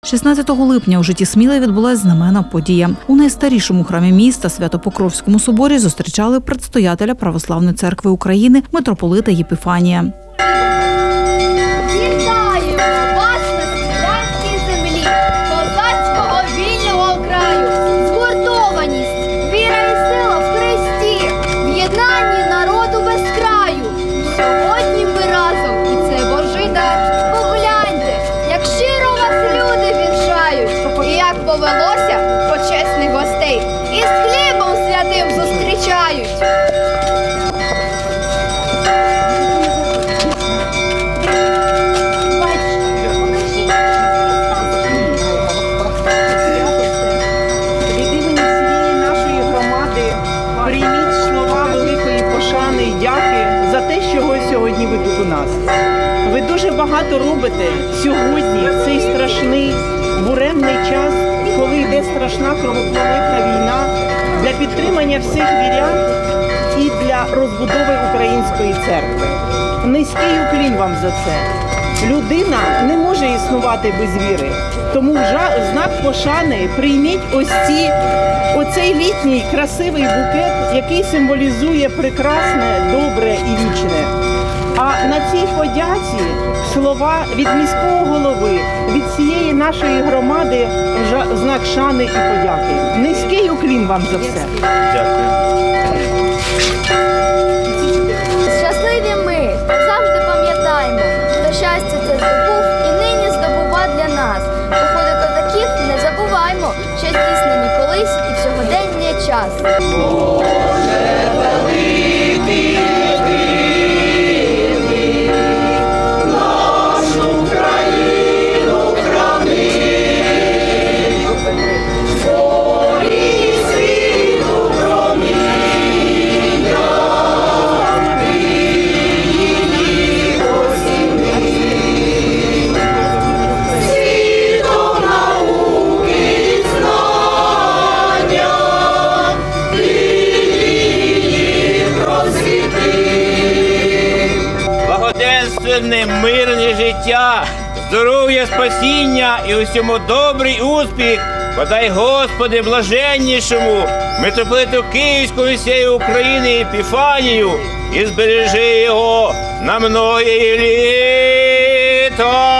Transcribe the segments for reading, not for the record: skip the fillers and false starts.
16 липня у житті Сміли відбулася знаменна подія. У найстарішому храмі міста Свято-Покровському соборі зустрічали предстоятеля Православної церкви України митрополита Єпіфанія. Повелося почесних гостей і з хлібом святим зустрічають. Від імені всієї нашої громади прийміть слова великої пошани і дяки за те, що сьогодні ви тут у нас. Ви дуже багато робите сьогодні, в цей страшний, буремний час, коли йде страшна кровопролитна війна, для підтримання всіх вірян і для розбудови української церкви. Низький уклін вам за це. Людина не може існувати без віри. Тому в знак пошани прийміть оцей літній красивий букет, який символізує прекрасне, добре і вічне. А на цій подяці слова від міського голови, від всієї нашої громади в знак шани і подяки. Низький уклін вам за все. Дякую. Щасливі ми, завжди пам'ятаємо, що щастя це здобув і нині здобува для нас. Походи козаків не забуваймо, що здійснені колись і в сьогодення час. Боже великий, мирне життя, здоров'я, спасіння і усьому добрий успіх. Подай, Господи, блаженнішому митрополиту Київського і всієї України Епіфанію і збережи його на многі літа.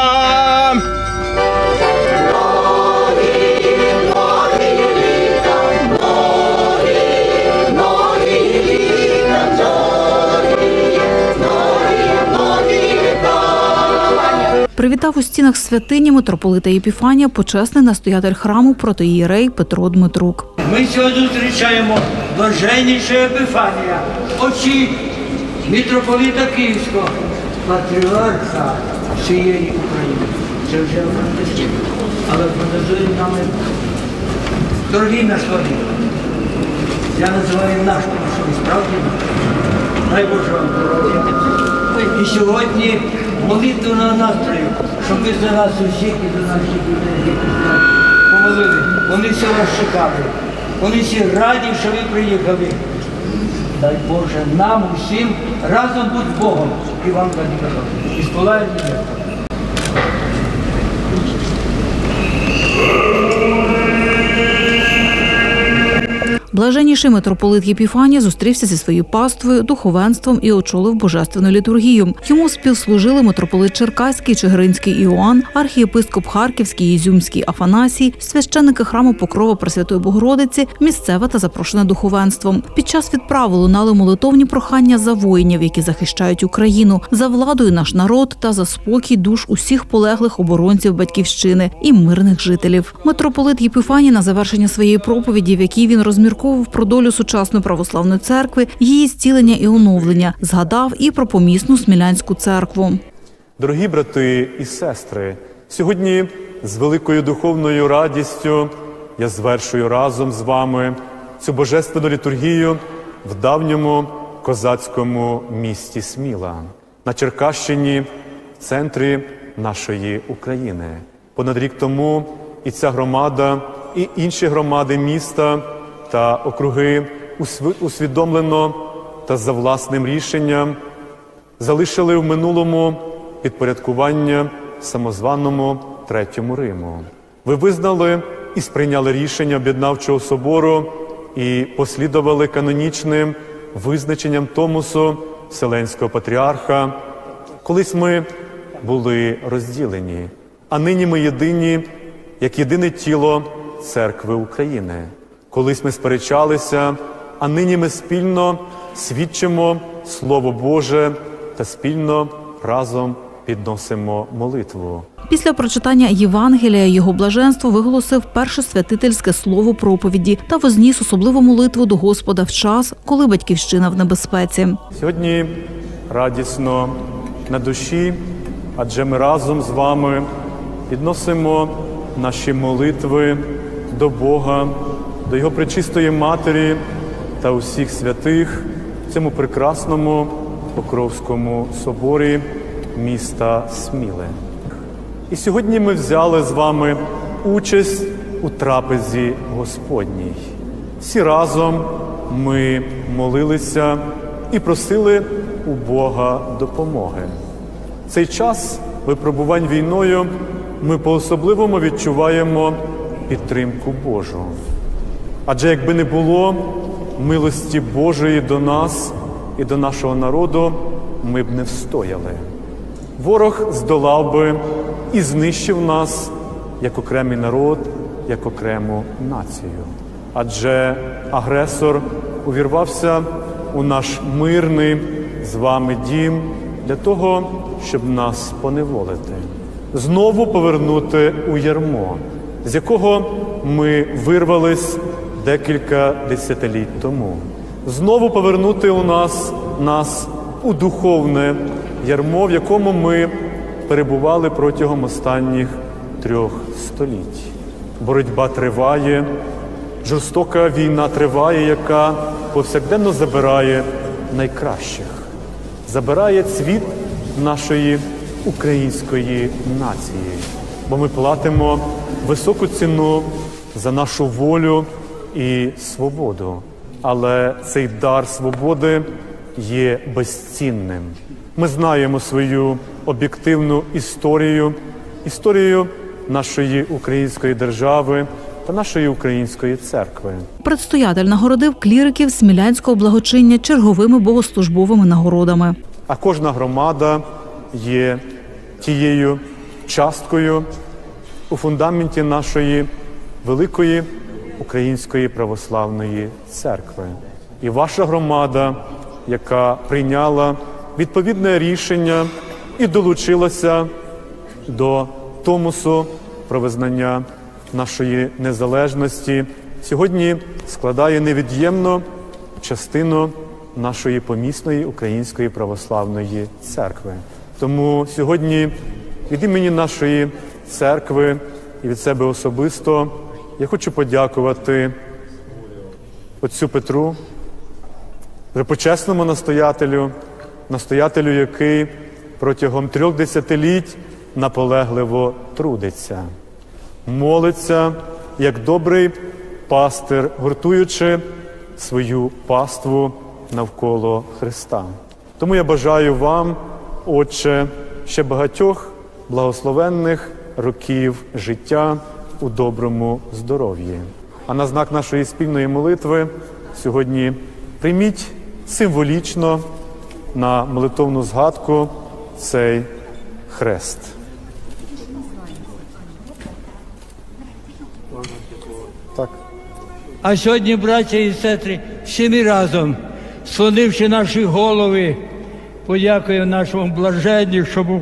Привітав у стінах святині митрополита Єпіфанія почесний настоятель храму протоієрей Петро Дмитрук. Ми сьогодні зустрічаємо блаженнішого Епіфанія, очі митрополита Київського, патріарха всієї України. Це вже фантастично. Але фантазує нами, дорогі наші славі. Я називаю наш, тому що справді дай Боже вам здоров'я. І сьогодні молитвеного настрою, щоб ви за нас усіх і за наших людей помолили. Вони все вас чекали. Вони всі раді, що ви приїхали. Дай Боже нам усім разом будь з Богом і вам раді. І спалає людей. Блаженніший митрополит Єпіфанія зустрівся зі своєю паствою, духовенством і очолив божественну літургію. Йому співслужили митрополит Черкаський, Чигиринський Іоанн, архієпископ Харківський, Ізюмський Афанасій, священники храму Покрова Пресвятої Богородиці, місцеве та запрошене духовенство. Під час відправи лунали молитовні прохання за воїнів, які захищають Україну, за владу і наш народ та за спокій душ усіх полеглих оборонців Батьківщини і мирних жителів. Митрополит Єпіфаній на завершення своєї проповіді, в якій він розмірковував про долю сучасної православної церкви, її зцілення і оновлення, згадав і про помісну Смілянську церкву. Дорогі брати і сестри, сьогодні з великою духовною радістю я звершую разом з вами цю божественну літургію в давньому козацькому місті Сміла, на Черкащині, в центрі нашої України. Понад рік тому і ця громада, і інші громади міста та округи усвідомлено та за власним рішенням залишили в минулому підпорядкування самозваному Третьому Риму. Ви визнали і сприйняли рішення Об'єднавчого собору і послідували канонічним визначенням Томосу Вселенського Патріарха. Колись ми були розділені, а нині ми єдині, як єдине тіло Церкви України. Колись ми сперечалися, а нині ми спільно свідчимо Слово Боже та спільно разом підносимо молитву. Після прочитання Євангелія його блаженство виголосив перше святительське слово проповіді та возніс особливу молитву до Господа в час, коли батьківщина в небезпеці. Сьогодні радісно на душі, адже ми разом з вами підносимо наші молитви до Бога, до Його Пречистої Матері та усіх святих в цьому прекрасному Покровському соборі міста Сміле. І сьогодні ми взяли з вами участь у трапезі Господній. Всі разом ми молилися і просили у Бога допомоги. В цей час випробувань війною ми по-особливому відчуваємо підтримку Божу. Адже якби не було милості Божої до нас і до нашого народу, ми б не встояли. Ворог здолав би і знищив нас як окремий народ, як окрему націю. Адже агресор увірвався у наш мирний з вами дім для того, щоб нас поневолити. Знову повернути у ярмо, з якого ми вирвались декілька десятиліть тому. Знову повернути нас у духовне ярмо, в якому ми перебували протягом останніх 3 століть. Боротьба триває, жорстока війна триває, яка повсякденно забирає найкращих. Забирає цвіт нашої української нації. Бо ми платимо високу ціну за нашу волю і свободу. Але цей дар свободи є безцінним. Ми знаємо свою об'єктивну історію нашої української держави та нашої української церкви. Предстоятель нагородив кліриків Смілянського благочиння черговими богослужбовими нагородами. А кожна громада є тією часткою у фундаменті нашої великої Української православної церкви. І ваша громада, яка прийняла відповідне рішення і долучилася до Томосу про визнання нашої незалежності, сьогодні складає невід'ємну частину нашої помісної Української православної церкви. Тому сьогодні від імені нашої церкви і від себе особисто я хочу подякувати отцю Петру, препочесному настоятелю, який протягом 3 десятиліть наполегливо трудиться, молиться, як добрий пастир, гуртуючи свою паству навколо Христа. Тому я бажаю вам, Отче, ще багатьох благословенних років життя у доброму здоров'ї. А на знак нашої спільної молитви сьогодні прийміть символічно на молитовну згадку цей хрест. Так. А сьогодні, браття і сестри, всі ми разом, склонивши наші голови, подякуємо нашому блаженнішому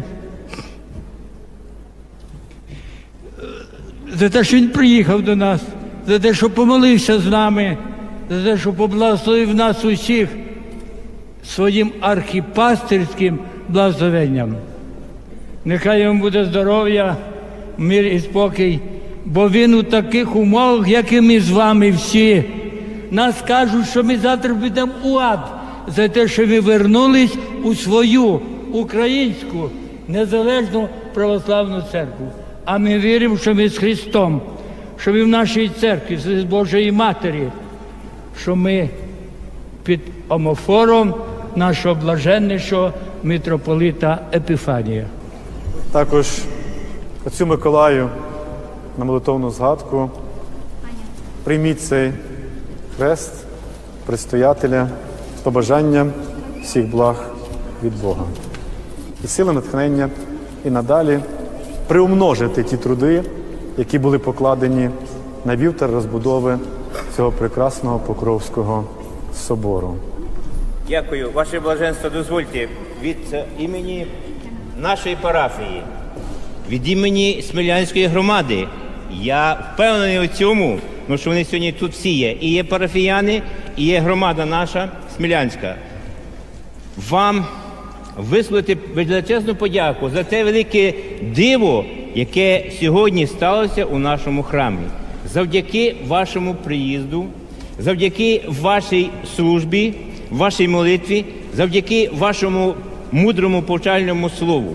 за те, що він приїхав до нас, за те, що помолився з нами, за те, що поблагословив нас усіх своїм архіпастирським благословенням. Нехай йому буде здоров'я, мир і спокій, бо він у таких умовах, як і ми з вами всі. Нас кажуть, що ми завтра підемо у ад за те, що ви вернулись у свою українську незалежну православну церкву. А ми віримо, що ми з Христом, що ми в нашій церкві, з Божої Матері, що ми під омофором нашого блаженнішого митрополита Епіфанія. Також Отцю Миколаю на молитовну згадку. Прийміть цей хрест предстоятеля з побажанням всіх благ від Бога. І сили натхнення і надалі приумножити ті труди, які були покладені на вівтар розбудови цього прекрасного Покровського собору. Дякую. Ваше блаженство, дозвольте від імені нашої парафії, від імені Смілянської громади. Я впевнений у цьому, тому що вони сьогодні тут всі є. І є парафіяни, і є громада наша Смілянська. Вам висловити величезну подяку за те велике диво, яке сьогодні сталося у нашому храмі. Завдяки вашому приїзду, завдяки вашій службі, вашій молитві, завдяки вашому мудрому повчальному слову.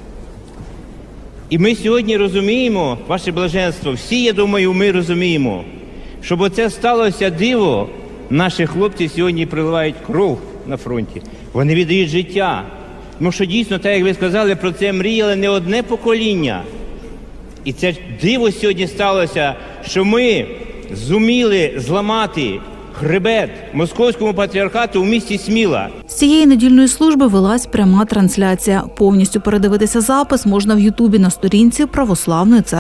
І ми сьогодні розуміємо, ваше блаженство, всі, я думаю, ми розуміємо, щоб оце сталося диво, наші хлопці сьогодні приливають кров на фронті. Вони віддають життя. Тому що дійсно, так як ви сказали, про це мріяли не одне покоління. І це диво сьогодні сталося, що ми зуміли зламати хребет Московському патріархату у місті Сміла. З цієї недільної служби велась пряма трансляція. Повністю передивитися запис можна в Ютубі на сторінці Православної церкви.